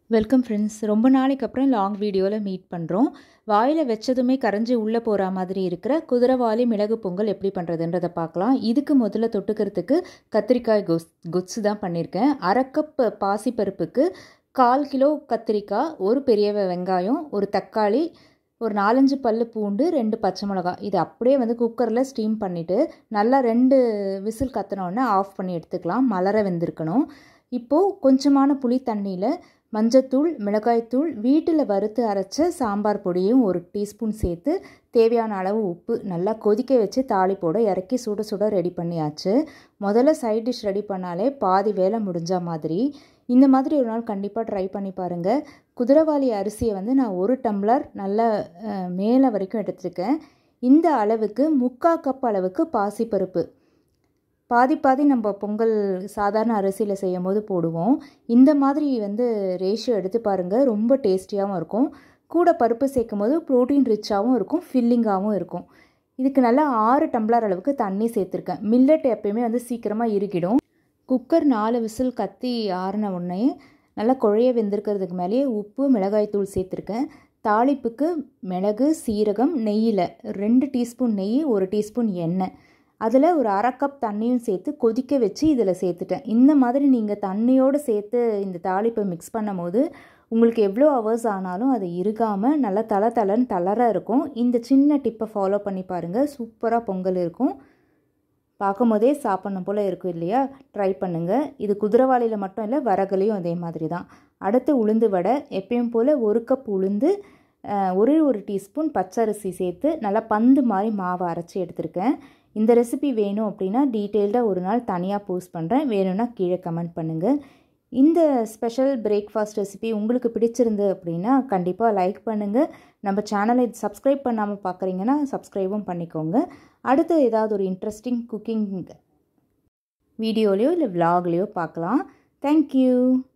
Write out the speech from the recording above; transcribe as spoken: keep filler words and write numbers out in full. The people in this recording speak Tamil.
Welcome friends. ரொம்ப நாளைக்கு அப்புறம் லாங் வீடியோவில் மீட் பண்ணுறோம். வாயில் வச்சதுமே கரைஞ்சி உள்ளே போகிற மாதிரி இருக்கிற குதிரைவாலி மிளகு பொங்கல் எப்படி பண்ணுறதுன்றதை பார்க்கலாம். இதுக்கு முதல்ல தொட்டுக்கிறதுக்கு கத்திரிக்காய் கொஸ் கொத்ஸு தான் பண்ணியிருக்கேன். அரை கப் பாசிப்பருப்புக்கு கால் கிலோ கத்திரிக்காய், ஒரு பெரிய வெங்காயம், ஒரு தக்காளி, ஒரு நாலஞ்சு பல்லு பூண்டு, ரெண்டு பச்சை மிளகா. இது அப்படியே வந்து குக்கரில் ஸ்டீம் பண்ணிவிட்டு நல்லா ரெண்டு விசில் கத்தினோடனே ஆஃப் பண்ணி எடுத்துக்கலாம். மலர வெந்திருக்கணும். இப்போது கொஞ்சமான புளி தண்ணியில் மஞ்சத்தூள், மிளகாய்த்தூள், வீட்டில் வறுத்து அரைச்ச சாம்பார் பொடியும் ஒரு டீஸ்பூன் சேர்த்து தேவையான அளவு உப்பு நல்லா கொதிக்க வச்சு தாளிப்போட இறக்கி சுட சுட ரெடி பண்ணியாச்சு. முதல்ல சைட் டிஷ் ரெடி பண்ணாலே பாதி வேலை முடிஞ்ச மாதிரி. இந்த மாதிரி ஒரு நாள் கண்டிப்பாக ட்ரை பண்ணி பாருங்கள். குதிரைவாலி அரிசியை வந்து நான் ஒரு டம்ளர் நல்லா மேலே வரைக்கும் எடுத்துருக்கேன். இந்த அளவுக்கு முக்கால் கப் அளவுக்கு பாசிப்பருப்பு, பாதி பாதி நம்ம பொங்கல் சாதாரண அரிசியில் செய்யும் போது போடுவோம். இந்த மாதிரி வந்து ரேஷியோ எடுத்து பாருங்கள், ரொம்ப டேஸ்டியாகவும் இருக்கும். கூட பருப்பு சேர்க்கும் போது ப்ரோட்டீன் ரிச்சாகவும் இருக்கும், ஃபில்லிங்காகவும் இருக்கும். இதுக்கு நல்லா ஆறு டம்ளர் அளவுக்கு தண்ணி சேர்த்துருக்கேன். மில்லட் எப்பயுமே வந்து சீக்கிரமாக இறுகிடும். குக்கர் நாலு விசில் கத்தி ஆறின உடனே நல்லா குழைய வெந்திருக்கிறதுக்கு மேலேயே உப்பு, மிளகாய்த்தூள் சேர்த்துருக்கேன். தாளிப்புக்கு மிளகு, சீரகம், நெய்யில் ரெண்டு டீஸ்பூன் நெய், ஒரு டீஸ்பூன் எண்ணெய், அதில் ஒரு அரை கப் தண்ணியும் சேர்த்து கொதிக்க வச்சு இதில் சேர்த்துட்டேன். இந்த மாதிரி நீங்கள் தண்ணியோடு சேர்த்து இந்த தாளிப்பை மிக்ஸ் பண்ணும் போது உங்களுக்கு எவ்வளோ ஹவர்ஸ் ஆனாலும் அது இறுகாமல் நல்லா தலை தலைன்னு தளர இருக்கும். இந்த சின்ன டிப்பை ஃபாலோ பண்ணி பாருங்கள், சூப்பராக பொங்கல் இருக்கும். பார்க்கும் போதே சாப்பிட்ணும் போல் இருக்கும் இல்லையா? ட்ரை பண்ணுங்கள். இது குதிரைவாலியில் மட்டும் இல்லை, வரகுலையும் அதே மாதிரி தான். அடுத்து உளுந்து வடை. எப்பயும் போல் ஒரு கப் உளுந்து, ஒரு ஒரு டீஸ்பூன் பச்சரிசி சேர்த்து நல்லா பந்து மாதிரி மாவை அரைச்சி எடுத்திருக்கேன். இந்த ரெசிபி வேணும் அப்படின்னா டீட்டெயில்டாக ஒரு நாள் தனியாக போஸ்ட் பண்ணுறேன், வேணும்னா கீழே கமெண்ட் பண்ணுங்கள். இந்த ஸ்பெஷல் பிரேக்ஃபாஸ்ட் ரெசிபி உங்களுக்கு பிடிச்சிருந்து அப்படின்னா கண்டிப்பாக லைக் பண்ணுங்கள். நம்ம சேனலை சப்ஸ்கிரைப் பண்ணாமல் பார்க்குறீங்கன்னா சப்ஸ்கிரைபும் பண்ணிக்கோங்க. அடுத்து ஏதாவது ஒரு இன்ட்ரெஸ்டிங் குக்கிங் வீடியோலையோ இல்லை விலாக்லேயோ பார்க்கலாம். தேங்க்யூ.